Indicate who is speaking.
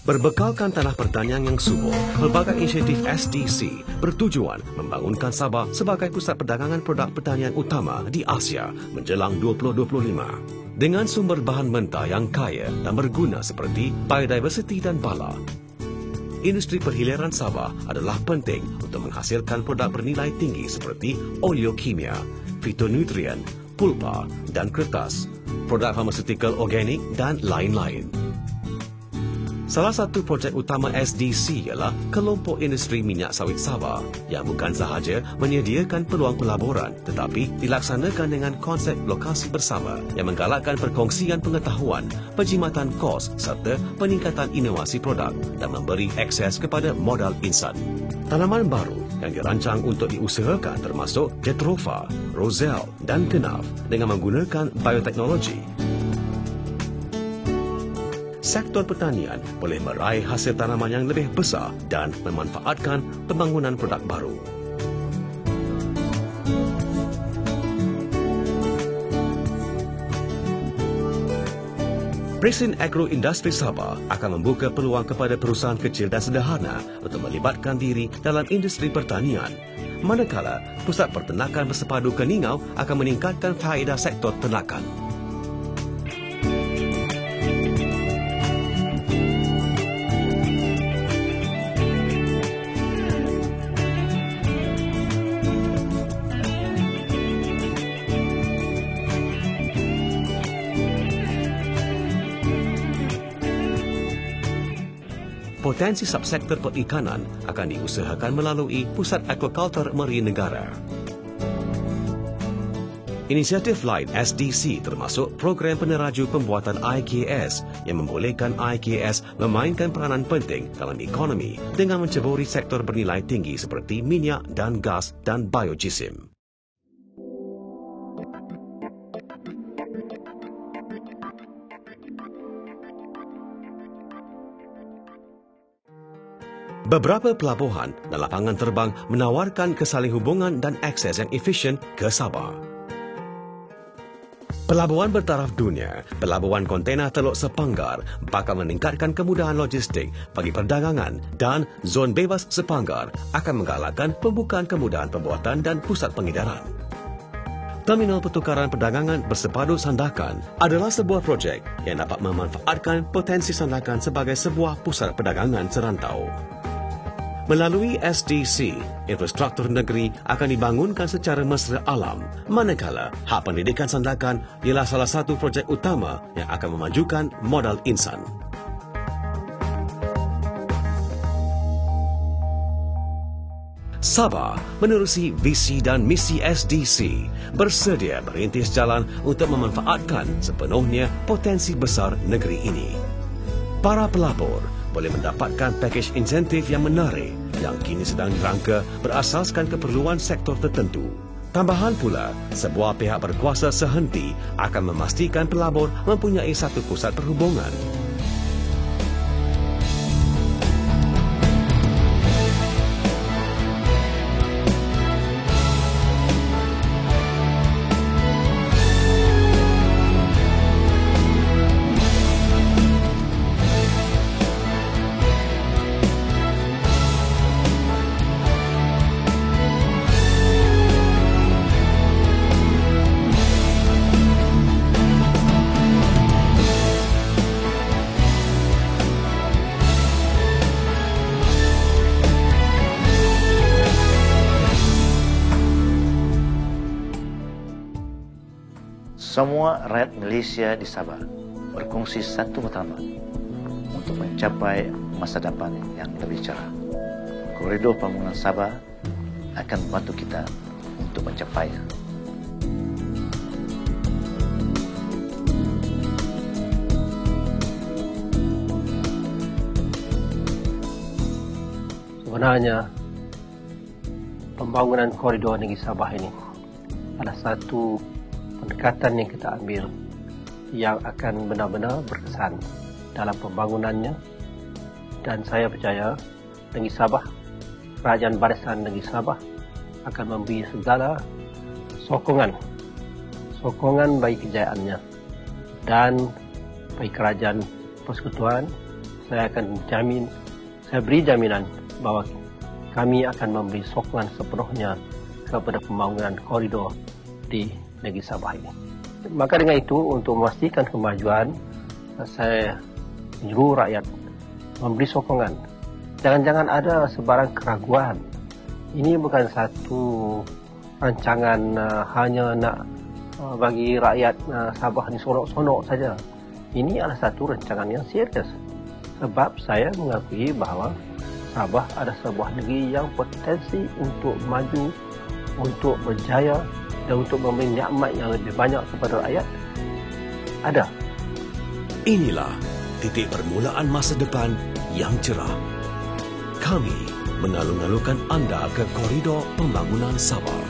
Speaker 1: Berbekalkan tanah pertanian yang subur, pelbagai inisiatif SDC bertujuan membangunkan Sabah sebagai pusat perdagangan produk pertanian utama di Asia menjelang 2025. Dengan sumber bahan mentah yang kaya dan berguna seperti biodiversiti dan bala, industri perhiliran Sabah adalah penting untuk menghasilkan produk bernilai tinggi seperti oleokimia, fitonutrien, pulpa dan kertas, produk farmaseutical organik dan lain-lain. Salah satu projek utama SDC ialah Kelompok Industri Minyak Sawit Sabah yang bukan sahaja menyediakan peluang pelaburan tetapi dilaksanakan dengan konsep lokasi bersama yang menggalakkan perkongsian pengetahuan, penjimatan kos serta peningkatan inovasi produk dan memberi akses kepada modal insan. Tanaman baru yang dirancang untuk diusahakan termasuk Jatropha, Roselle dan Kenaf dengan menggunakan bioteknologi. Sektor pertanian boleh meraih hasil tanaman yang lebih besar dan memanfaatkan pembangunan produk baru. Presin Agro Industri Sabah akan membuka peluang kepada perusahaan kecil dan sederhana untuk melibatkan diri dalam industri pertanian. Manakala pusat pertenakan bersepadu Keningau akan meningkatkan faedah sektor ternakan. Potensi subsektor perikanan akan diusahakan melalui Pusat Aquaculture Marine Negara. Inisiatif lain SDC termasuk program peneraju pembuatan IKS yang membolehkan IKS memainkan peranan penting dalam ekonomi dengan menceburi sektor bernilai tinggi seperti minyak dan gas dan biojisim. Beberapa pelabuhan dan lapangan terbang menawarkan kesalinghubungan dan akses yang efisien ke Sabah. Pelabuhan bertaraf dunia, pelabuhan kontena Teluk Sepanggar bakal meningkatkan kemudahan logistik bagi perdagangan dan zon bebas Sepanggar akan menggalakkan pembukaan kemudahan pembuatan dan pusat pengedaran. Terminal Pertukaran Perdagangan Bersepadu Sandakan adalah sebuah projek yang dapat memanfaatkan potensi Sandakan sebagai sebuah pusat perdagangan serantau. Melalui SDC, infrastruktur negeri akan dibangunkan secara mesra alam, manakala hak pendidikan Sandakan ialah salah satu projek utama yang akan memajukan modal insan. Sabah menerusi visi dan misi SDC, bersedia merintis jalan untuk memanfaatkan sepenuhnya potensi besar negeri ini. Para pelabur boleh mendapatkan pakej insentif yang menarik yang kini sedang dirangka berasaskan keperluan sektor tertentu. Tambahan pula, sebuah pihak berkuasa sehenti akan memastikan pelabur mempunyai satu pusat perhubungan.
Speaker 2: Semua rakyat Malaysia di Sabah berkongsi satu matlamat untuk mencapai masa depan yang lebih cerah. Koridor pembangunan Sabah akan membantu kita untuk mencapainya.
Speaker 3: Sebenarnya, pembangunan koridor negeri Sabah ini adalah satu pendekatan yang kita ambil yang akan benar-benar berkesan dalam pembangunannya, dan saya percaya negeri Sabah, Kerajaan Barisan Negeri Sabah akan memberi segala sokongan bagi kejayaannya dan bagi Kerajaan Persekutuan saya beri jaminan bahawa kami akan memberi sokongan sepenuhnya kepada pembangunan koridor di negeri Sabah ini. Maka dengan itu, untuk memastikan kemajuan, saya menyuruh rakyat memberi sokongan. Jangan-jangan ada sebarang keraguan. Ini bukan satu rancangan hanya nak bagi rakyat Sabah ni sonok-sonok saja. Ini adalah satu rancangan yang serius. Sebab saya mengakui bahawa Sabah ada sebuah negeri yang potensi untuk maju, untuk berjaya dan untuk memberi nikmat yang lebih banyak kepada rakyat. Ada.
Speaker 1: Inilah titik permulaan masa depan yang cerah. Kami mengalung-alungkan anda ke koridor pembangunan Sabah.